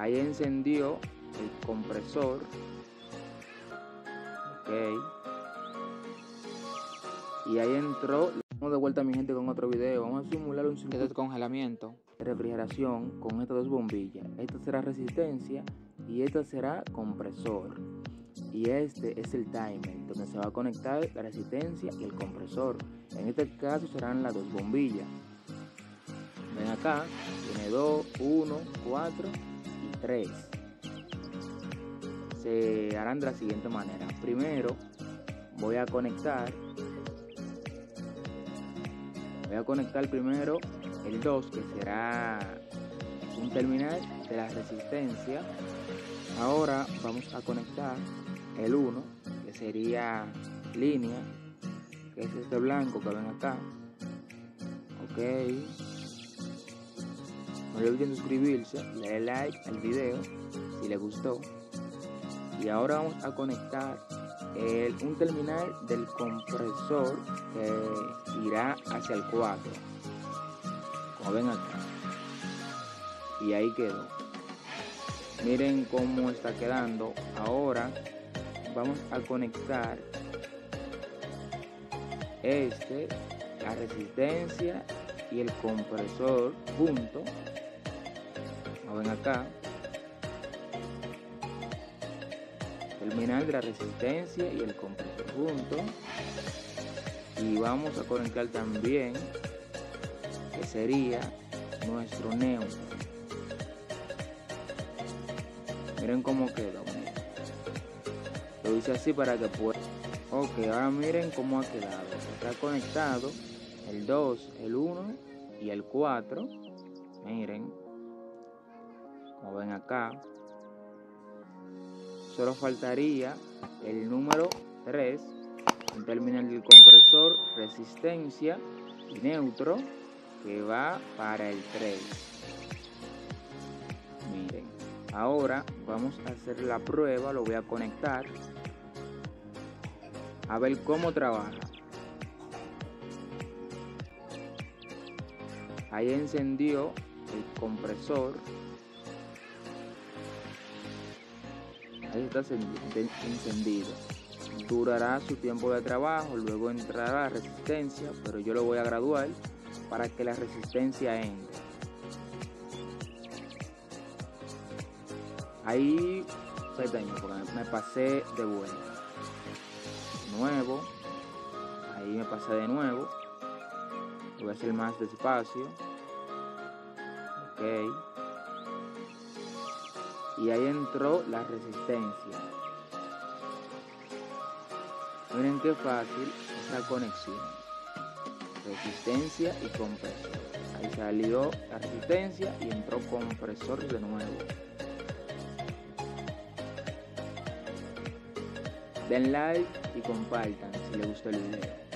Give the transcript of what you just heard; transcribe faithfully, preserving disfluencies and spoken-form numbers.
Ahí encendió el compresor. Ok. Y ahí entró. Vamos de vuelta, mi gente, con otro video. Vamos a simular un circuito de congelamiento de refrigeración con estas dos bombillas. Esta será resistencia y esta será compresor. Y este es el timer, donde se va a conectar la resistencia y el compresor. En este caso serán las dos bombillas. Ven acá, tiene dos, uno, cuatro y tres. Se harán de la siguiente manera. Primero voy a conectar voy a conectar primero el dos, que será un terminal de la resistencia. Ahora vamos a conectar el uno, que sería línea, que es este blanco que ven acá. Ok, no le olviden suscribirse, darle like al video si les gustó. Y ahora vamos a conectar el, un terminal del compresor que irá hacia el cuatro, como ven acá. Y ahí quedó. Miren cómo está quedando. Ahora vamos a conectar este, la resistencia y el compresor juntos. Como ven acá. Terminal de la resistencia y el compresor juntos. Y vamos a conectar también, que sería nuestro neutro. Miren cómo quedó. Miren. Lo hice así para que pueda. Ok, ahora miren cómo ha quedado. Está conectado el dos, el uno y el cuatro. Miren, como ven acá. Solo faltaría el número tres, un terminal del compresor, resistencia y neutro, que va para el tres. Miren, ahora vamos a hacer la prueba. Lo voy a conectar a ver cómo trabaja. Ahí encendió el compresor. Ahí está encendido. Durará su tiempo de trabajo, luego entrará la resistencia, pero yo lo voy a graduar para que la resistencia entre. Ahí pequeño, porque me pasé de vuelta. Nuevo. Ahí me pasé de nuevo. Lo voy a hacer más despacio. Ok. Y ahí entró la resistencia. Miren qué fácil esa conexión. Resistencia y compresor. Ahí salió la resistencia y entró compresor de nuevo. Den like y compartan si les gustó el video.